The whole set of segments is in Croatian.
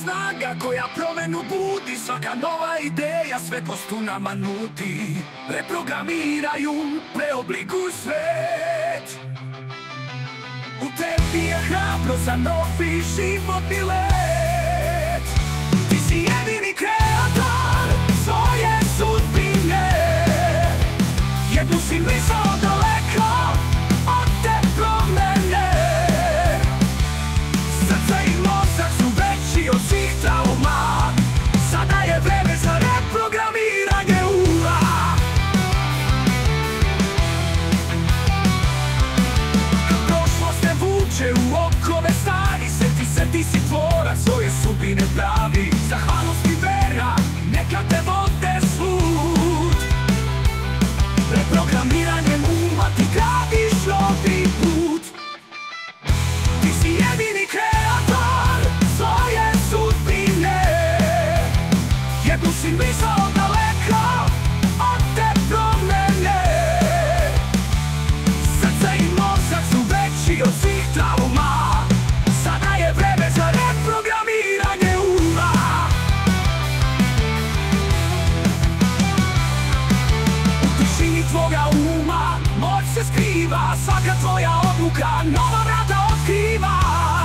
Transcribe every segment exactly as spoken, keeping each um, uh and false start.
snaga koja promenu budi. Svaka nova ideja svetlost u nama nudi. Reprogramiraj um, preoblikuj svet. U tebi je hrabro za novi životni let. Ti si jedini kreator svoje sudbine. Jednu si misao daleko od te promene. Srce i mozak su veći od svih trauma. Sada je vreme za reprogramiranje uma. Prošlost te vuče u okove stari. Sjeti se, ti si tvorac svoje sudbine pravi. Zahvalnost i vera neka te vode svud. Reprogramiranjem uma ti gradiš novi put. Ti si jedini kreator svoje sudbine. Jednu si misao daleko od te promene. Srce i mozak su veći od svih trauma. Sada je vreme za reprogramiranje uma. U tišini tvoga uma moć se skriva. Svaka tvoja odluka nova vrata otkriva.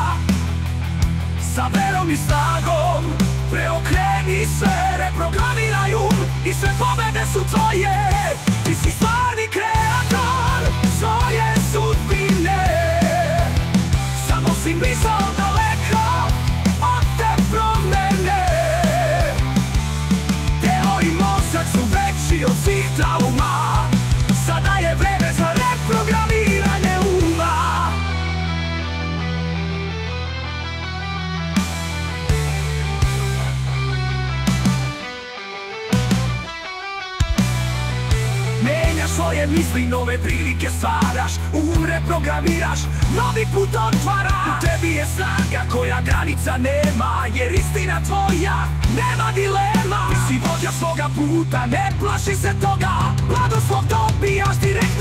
Sa verom i snagom preokreni se. Reprogramiraj um i sve pobede su tvoje. Ti si stvarni kreator svoje sudbine. Samo si misao daleko od te promene. Telo i mozak su veći od svih trauma. Sada je vreme za reprogramiranje uma. Menjaš svoje misli, nove prilike stvaraš. Um reprogramiraš, novi put otvaraš. U tebi je snaga koja granica nema. Jer istina tvoja nema dilema. Ti si vođa svoga puta, ne plaši se toga. Blagoslov dobijaš direkt